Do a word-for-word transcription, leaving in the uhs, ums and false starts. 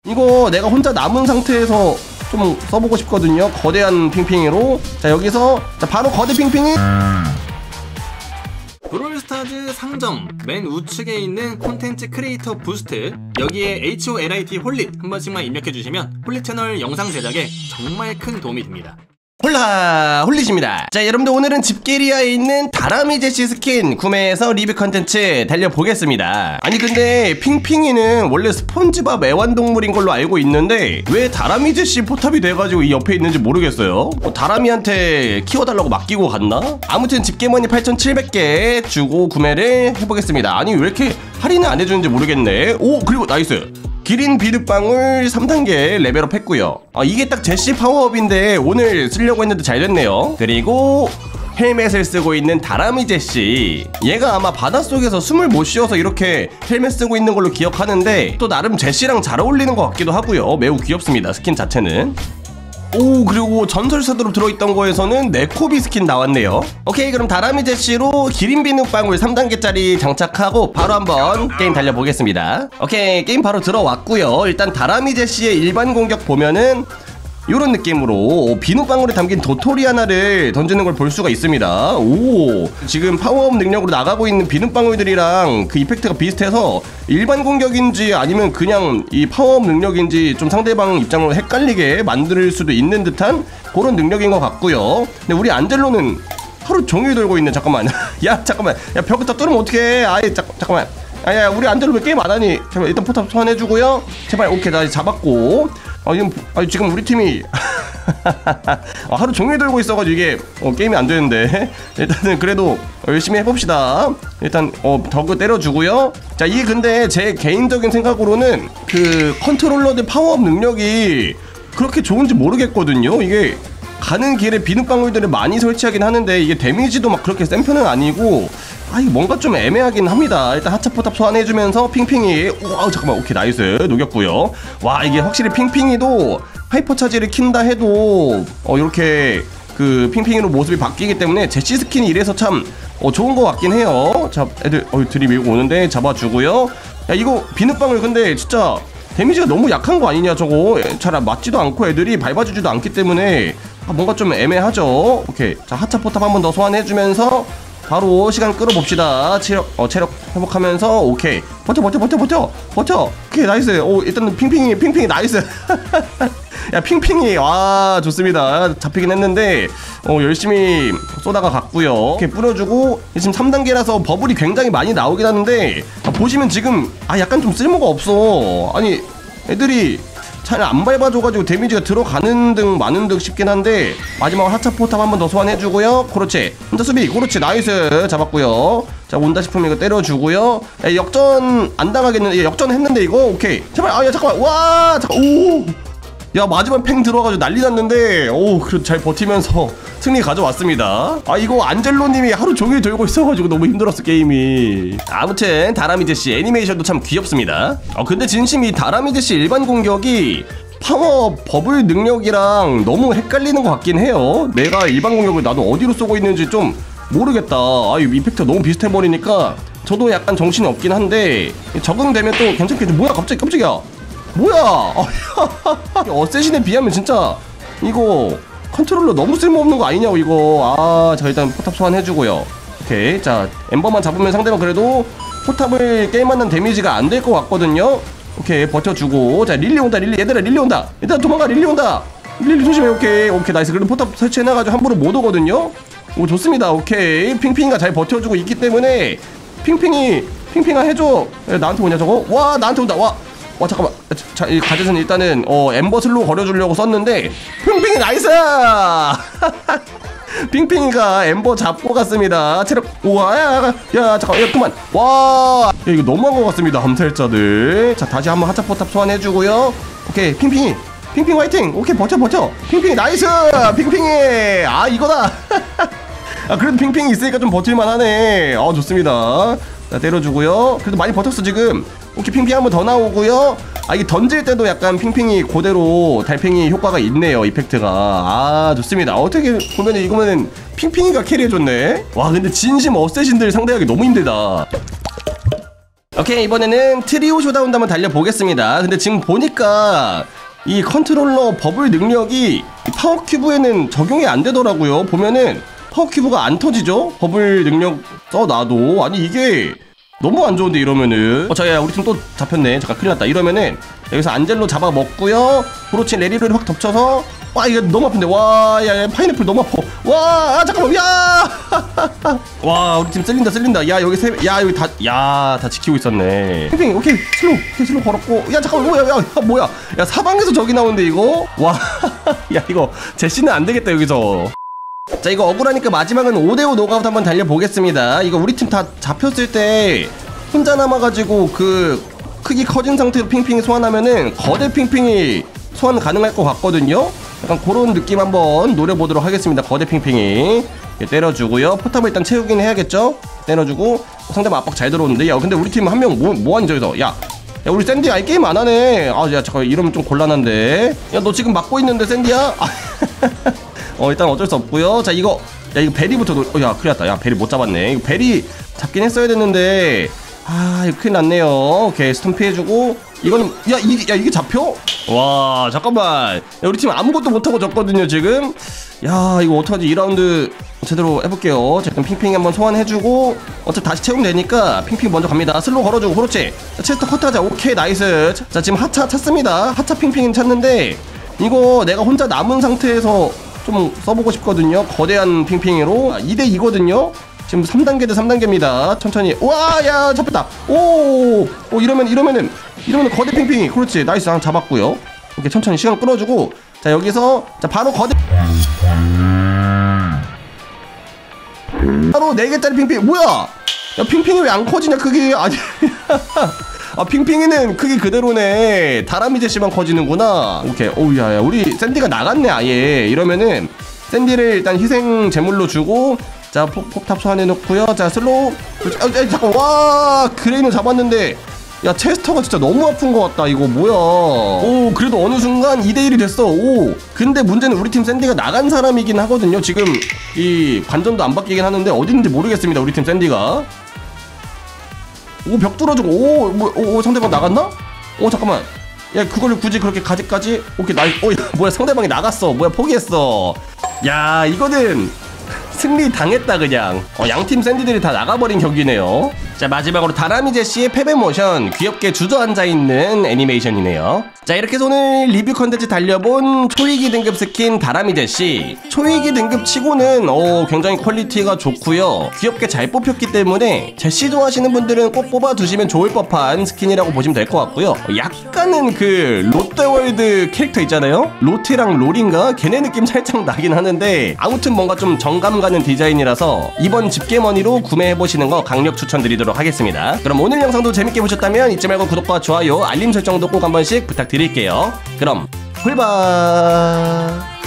이거 내가 혼자 남은 상태에서 좀 써보고 싶거든요. 거대한 핑핑이로. 자 여기서 자 바로 거대 핑핑이. 브롤스타즈 상점 맨 우측에 있는 콘텐츠 크리에이터 부스트, 여기에 호lit 홀릿 한 번씩만 입력해주시면 홀릿 채널 영상 제작에 정말 큰 도움이 됩니다. 홀라 홀릿입니다. 자 여러분들 오늘은 집게리아에 있는 다람이 제시 스킨 구매해서 리뷰 컨텐츠 달려보겠습니다. 아니 근데 핑핑이는 원래 스폰지밥 애완동물인 걸로 알고 있는데 왜 다람이 제시 포탑이 돼가지고 이 옆에 있는지 모르겠어요. 뭐 다람이한테 키워달라고 맡기고 갔나? 아무튼 집게머니 팔천칠백 개 주고 구매를 해보겠습니다. 아니 왜 이렇게 할인을 안 해주는지 모르겠네. 오 그리고 나이스 기린 비눗방울 삼 단계 레벨업 했고요. 아, 이게 딱 제시 파워업인데 오늘 쓰려고 했는데 잘 됐네요. 그리고 헬멧을 쓰고 있는 다람이 제시, 얘가 아마 바닷속에서 숨을 못 쉬어서 이렇게 헬멧 쓰고 있는 걸로 기억하는데 또 나름 제시랑 잘 어울리는 것 같기도 하고요. 매우 귀엽습니다, 스킨 자체는. 오 그리고 전설사도로 들어있던 거에서는 네코비 스킨 나왔네요. 오케이 그럼 다람이 제시로 기린 비눗방울 삼 단계짜리 장착하고 바로 한번 게임 달려보겠습니다. 오케이 게임 바로 들어왔고요. 일단 다람이 제시의 일반 공격 보면은 요런 느낌으로 비눗방울에 담긴 도토리 하나를 던지는 걸 볼 수가 있습니다. 오 지금 파워업 능력으로 나가고 있는 비눗방울들이랑 그 이펙트가 비슷해서 일반 공격인지 아니면 그냥 이 파워업 능력인지 좀 상대방 입장으로 헷갈리게 만들 수도 있는 듯한 그런 능력인 것 같고요. 근데 우리 안젤로는 하루 종일 돌고 있네. 잠깐만 야 잠깐만 야 벽부터 뚫으면 어떡해. 아예 자, 잠깐만 아야 우리 안젤로 왜 게임 안하니. 잠깐만 일단 포탑 소환해주고요. 제발. 오케이 나 잡았고. 아, 지금, 아, 지금 우리 팀이 아, 하루 종일 돌고 있어가지고 이게 어, 게임이 안 되는데 일단은 그래도 열심히 해봅시다. 일단 어, 더그 때려주고요. 자, 이게 근데 제 개인적인 생각으로는 그 컨트롤러들 파워업 능력이 그렇게 좋은지 모르겠거든요. 이게 가는 길에 비눗방울들을 많이 설치하긴 하는데 이게 데미지도 막 그렇게 센 편은 아니고 아 이거 뭔가 좀 애매하긴 합니다. 일단 하차 포탑 소환해주면서 핑핑이 와우 잠깐만 오케이 나이스 녹였고요. 와 이게 확실히 핑핑이도 하이퍼 차지를 킨다 해도 어 이렇게 그 핑핑이로 모습이 바뀌기 때문에 제시 스킨이 이래서 참 어, 좋은 것 같긴 해요. 자 애들 어 들이밀고 오는데 잡아주고요. 야 이거 비눗방울 근데 진짜 데미지가 너무 약한 거 아니냐 저거. 잘 맞지도 않고 애들이 밟아주지도 않기 때문에 아, 뭔가 좀 애매하죠. 오케이 자 하차 포탑 한 번 더 소환해주면서 바로 시간 끌어봅시다. 체력, 어, 체력 회복하면서 오케이 버텨 버텨 버텨 버텨 버텨. 오케이 나이스. 오 일단은 핑핑이 핑핑이 나이스. 야 핑핑이 와 좋습니다. 잡히긴 했는데 어 열심히 쏘다가 갔고요. 이렇게 뿌려주고 지금 삼 단계라서 버블이 굉장히 많이 나오긴 하는데 아, 보시면 지금 아 약간 좀 쓸모가 없어. 아니 애들이 잘 안 밟아줘가지고 데미지가 들어가는 등 마는 등 싶긴 한데 마지막으로 하차 포탑 한 번 더 소환해주고요. 그렇지 혼자 수비 그렇지 나이스 잡았고요. 자 온다 싶으면 이거 때려주고요. 야, 역전 안 당하겠는데 역전 했는데 이거 오케이 제발 아야 잠깐만 와 잠깐 오 야 마지막 팽 들어와가지고 난리 났는데 오 그래도 잘 버티면서 승리 가져왔습니다. 아 이거 안젤로님이 하루 종일 돌고 있어가지고 너무 힘들었어 게임이. 아무튼 다람이 제시 애니메이션도 참 귀엽습니다. 아 근데 진심이 다람이 제시 일반 공격이 파워 버블 능력이랑 너무 헷갈리는 것 같긴 해요. 내가 일반 공격을 나도 어디로 쏘고 있는지 좀 모르겠다. 아 이 이펙트가 너무 비슷해버리니까 저도 약간 정신이 없긴 한데 적응되면 또 괜찮겠지. 뭐야 갑자기 깜짝이야 뭐야. 어쌔신에 비하면 진짜 이거 컨트롤러 너무 쓸모없는 거 아니냐고 이거. 아 자 일단 포탑 소환해주고요. 오케이 자 엠버만 잡으면 상대방 그래도 포탑을 게임하는 데미지가 안 될 것 같거든요. 오케이 버텨주고 자 릴리 온다 릴리 얘들아 릴리 온다. 일단 도망가 릴리 온다. 릴리 조심해. 오케이 오케이 나이스. 그래도 포탑 설치해놔가지고 함부로 못 오거든요. 오 좋습니다. 오케이 핑핑이가 잘 버텨주고 있기 때문에 핑핑이 핑핑아 해줘. 나한테 오냐 저거. 와 나한테 온다. 와 와 잠깐만 자 이 가젯은 일단은 어 엠버 슬로우 걸어주려고 썼는데 핑핑이 나이스. 핑핑이가 엠버 잡고 갔습니다. 체력 우와 야, 야 잠깐 야 그만 와 야, 이거 너무한 것 같습니다 암살자들. 자 다시 한번 하차 포탑 소환해주고요. 오케이 핑핑이 핑핑 화이팅. 오케이 버텨 버텨 핑핑이 나이스. 핑핑이 아 이거다. 아 그래도 핑핑이 있으니까 좀 버틸만하네. 아 좋습니다. 자 때려주고요. 그래도 많이 버텼어 지금. 오케이 핑핑 한 번 더 나오고요. 아 이게 던질 때도 약간 핑핑이 그대로 달팽이 효과가 있네요 이펙트가. 아 좋습니다. 어떻게 보면 이거는 핑핑이가 캐리해줬네. 와 근데 진심 어쌔신들 상대하기 너무 힘들다. 오케이, 이번에는 트리오 쇼다운도 한번 달려보겠습니다. 근데 지금 보니까 이 컨트롤러 버블 능력이 파워 큐브에는 적용이 안 되더라고요. 보면은 파워 큐브가 안 터지죠? 버블 능력 써놔도. 아니 이게 너무 안 좋은데 이러면은. 어, 자야 우리 팀 또 잡혔네. 잠깐 큰일 났다. 이러면은 여기서 안젤로 잡아먹고요. 그렇지, 레리를 확 덮쳐서. 와, 이거 너무 아픈데. 와, 야, 야 파인애플 너무 아파. 와, 아, 잠깐만. 야! 와, 우리 팀 쓸린다, 쓸린다. 야, 여기 세, 야, 여기 다, 야, 다 지키고 있었네. 핑핑, 오케이, 슬로우, 오케이, 슬로우 걸었고. 야, 잠깐만, 뭐야, 야, 야, 뭐야. 야, 사방에서 적이 나오는데, 이거? 와, 야, 이거, 제시는 안 되겠다, 여기서. 자, 이거 억울하니까 마지막은 오 대 오 노가웃 한번 달려보겠습니다. 이거 우리 팀 다 잡혔을 때 혼자 남아가지고 그 크기 커진 상태로 핑핑이 소환하면은 거대 핑핑이 소환 가능할 것 같거든요. 약간 그런 느낌 한번 노려보도록 하겠습니다. 거대 핑핑이 때려주고요. 포탑을 일단 채우긴 해야겠죠. 때려주고 상대방 압박 잘 들어오는데. 야, 근데 우리 팀 한 명 뭐, 뭐하니 저기서. 야, 야, 우리 샌디 아예 게임 안 하네. 아, 야, 잠깐 이러면 좀 곤란한데. 야, 너 지금 막고 있는데 샌디야? 어, 일단 어쩔 수 없고요. 자, 이거, 야, 이거 베리부터 노... 어, 야, 큰일 났다. 야, 베리 못 잡았네. 이거 베리 잡긴 했어야 됐는데. 아, 이거 큰일 났네요. 오케이, 스톰 피해주고. 이거는, 야, 이게, 야, 이게 잡혀? 와, 잠깐만. 야, 우리 팀 아무것도 못하고 졌거든요, 지금. 야, 이거 어떡하지? 이 라운드 제대로 해볼게요. 자, 일단 핑핑 한번 소환해주고. 어차피 다시 채우면 되니까 핑핑 먼저 갑니다. 슬로우 걸어주고, 그렇지. 자, 체스터 컷하자. 오케이, 나이스. 자, 지금 하차 찼습니다. 하차 핑핑은 찼는데, 이거 내가 혼자 남은 상태에서 좀 써보고 싶거든요. 거대한 핑핑으로. 이 대 이거든요. 지금 삼 단계 대 삼 단계입니다. 천천히. 와, 야, 잡혔다. 오, 오, 이러면, 이러면은, 이러면은 거대 핑핑이. 그렇지. 나이스. 한 잡았고요. 이렇게 천천히 시간 끌어주고. 자, 여기서, 자, 바로 거대. 바로 네 개짜리 핑핑. 뭐야? 야, 핑핑이 왜 안 커지냐, 크기. 아니. 아, 핑핑이는 크기 그대로네. 다람이 제시만 커지는구나. 오케이. 오우, 야, 야, 우리 샌디가 나갔네, 아예. 이러면은, 샌디를 일단 희생 제물로 주고, 자, 폭, 폭탑 소환해놓고요. 자, 슬로우. 아, 아, 잠깐, 와, 그레이는 잡았는데, 야, 체스터가 진짜 너무 아픈 것 같다. 이거 뭐야. 오, 그래도 어느 순간 이 대 일이 됐어. 오, 근데 문제는 우리 팀 샌디가 나간 사람이긴 하거든요. 지금 이 관전도 안 바뀌긴 하는데 어디 있는지 모르겠습니다. 우리 팀 샌디가. 오, 벽 뚫어주고. 오, 뭐, 오, 오, 상대방 나갔나? 오, 잠깐만. 야, 그걸 굳이 그렇게 가지까지? 오케이, 나이. 오, 야, 뭐야, 상대방이 나갔어. 뭐야, 포기했어. 야, 이거는 승리 당했다 그냥. 어, 양팀 샌디들이 다 나가버린 경기네요. 자, 마지막으로 다람이 제시의 패배 모션, 귀엽게 주저앉아있는 애니메이션이네요. 자, 이렇게 해서 오늘 리뷰 컨텐츠 달려본 초이기 등급 스킨 다람이 제시. 초이기 등급 치고는 어, 굉장히 퀄리티가 좋고요. 귀엽게 잘 뽑혔기 때문에 제시 좋아하시는 분들은 꼭 뽑아두시면 좋을 법한 스킨이라고 보시면 될 것 같고요. 약간은 그 롯데월드 캐릭터 있잖아요. 로테랑 롤인가? 걔네 느낌 살짝 나긴 하는데 아무튼 뭔가 좀 정감 가는 디자인이라서 이번 집게머니로 구매해보시는 거 강력 추천드리도록 하겠습니다. 그럼 오늘 영상도 재밌게 보셨다면 잊지 말고 구독과 좋아요, 알림 설정도 꼭 한 번씩 부탁드릴게요. 그럼 훌바.